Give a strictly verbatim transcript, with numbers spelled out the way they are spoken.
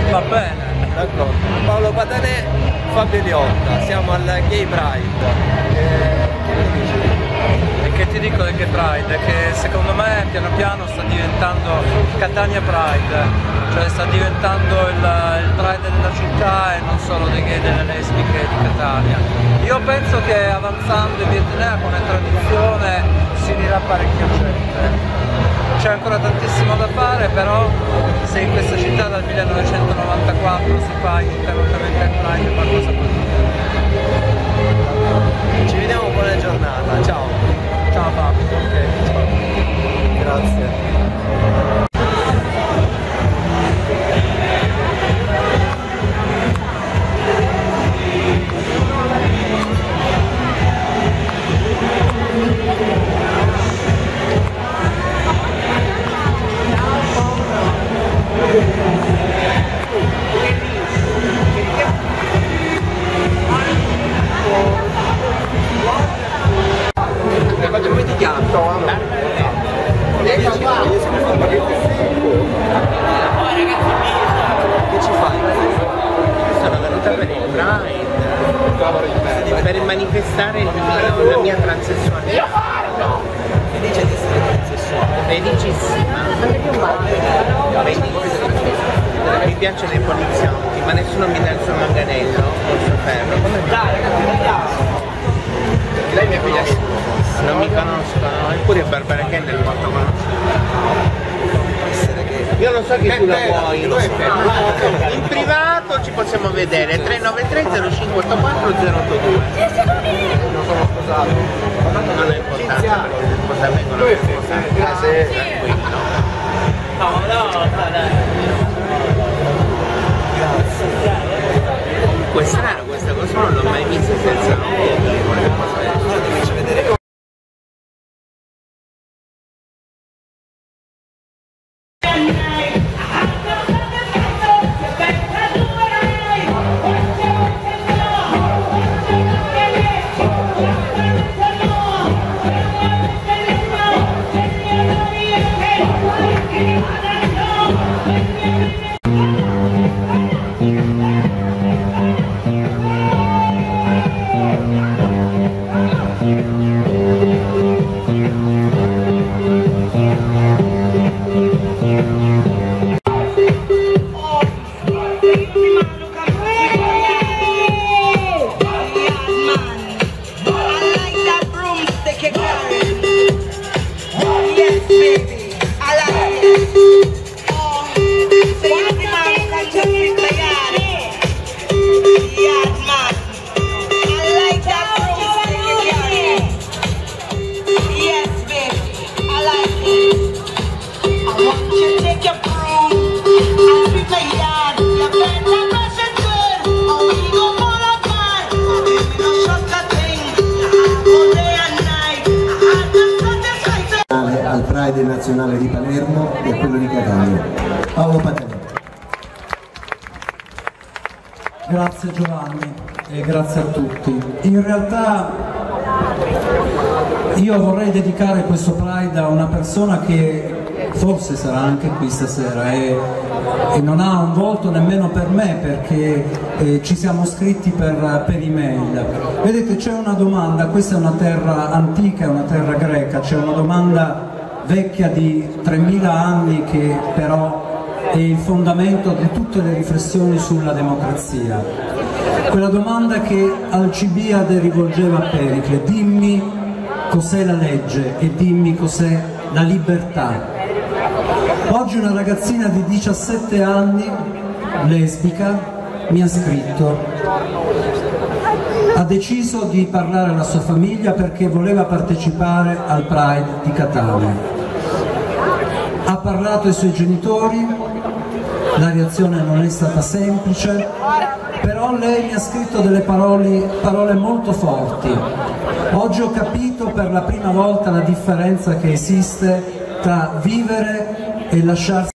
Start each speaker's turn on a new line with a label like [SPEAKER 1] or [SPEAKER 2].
[SPEAKER 1] Va bene.
[SPEAKER 2] D'accordo. Paolo Patanè, Fabio Liotta, siamo al Gay Pride. Eh, che mi dici?
[SPEAKER 1] E che ti dico del Gay Pride? Che secondo me piano piano sta diventando Catania Pride, cioè sta diventando il, il Pride della città e non solo dei gay e delle lesbiche di Catania. Io penso che avanzando in via Etnea come tradizione si unirà parecchia gente. C'è ancora tantissimo da fare, però se in questa città dal millenovecentonovantaquattro si fa ininterrottamente il Pride, qualcosa può dire.
[SPEAKER 2] Ci vediamo, buona giornata, ciao.
[SPEAKER 1] Ciao Fabio, ok, ciao.
[SPEAKER 2] Grazie.
[SPEAKER 3] Come ti chiami?
[SPEAKER 2] Che ci fai?
[SPEAKER 3] Sono venuta per il Pride, per manifestare il mio, la mia transessualità.
[SPEAKER 2] Felice di essere transessuale.
[SPEAKER 3] Felicissima. Felicissima. Mi piacciono i poliziotti, ma nessuno mi dà il suo manganello col suo ferro. Come dai? Lei mi figlia. Non mi conoscono, eppure Barbara Kendall è molto conosciuta. Io non so che tu la vuoi, in privato ci possiamo vedere, tre nove tre zero cinque otto quattro zero otto due.
[SPEAKER 2] Non sono sposato.
[SPEAKER 3] Non è importante perché se spostamento non è importante. Tranquillo. No, no, Comunque è strano questa cosa, non l'ho mai vista senza vedere.
[SPEAKER 4] Al Pride nazionale di Palermo e a quello di Catania. Paolo Patanè.
[SPEAKER 5] Grazie Giovanni e grazie a tutti. In realtà io vorrei dedicare questo Pride a una persona che forse sarà anche qui stasera e, e non ha un volto nemmeno per me perché eh, ci siamo scritti per, per email. Vedete, c'è una domanda, questa è una terra antica, è una terra greca, c'è una domanda vecchia di tremila anni che però è il fondamento di tutte le riflessioni sulla democrazia. Quella domanda che Alcibiade rivolgeva a Pericle: dimmi cos'è la legge e dimmi cos'è la libertà. Oggi una ragazzina di diciassette anni, lesbica, mi ha scritto. Ha deciso di parlare alla sua famiglia perché voleva partecipare al Pride di Catania. Ha parlato ai suoi genitori, la reazione non è stata semplice, però lei mi ha scritto delle parole, parole molto forti. Oggi ho capito per la prima volta la differenza che esiste tra vivere e lasciarsi